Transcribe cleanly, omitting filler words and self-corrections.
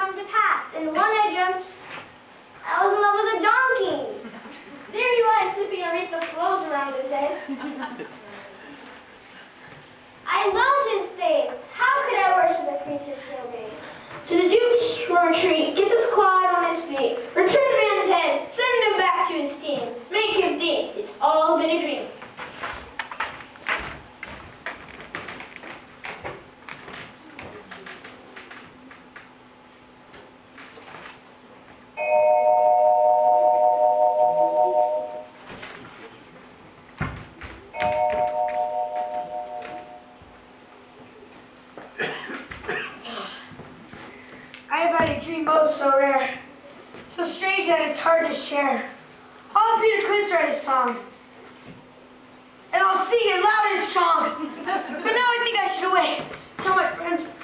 come to pass. And one I dreamt I was in love with a donkey. There he lies sleeping underneath the flows around his head. I loathe his face. How could I worship a creature so big? To the Duke's retreat, get this clod on his feet, return the man's head, send him back to his team, make him think it's all been a dream. I've had a dream most so rare, so strange that it's hard to share. All Peter Quince write a song, and I'll sing it loud and strong. But now I think I should away, tell my friends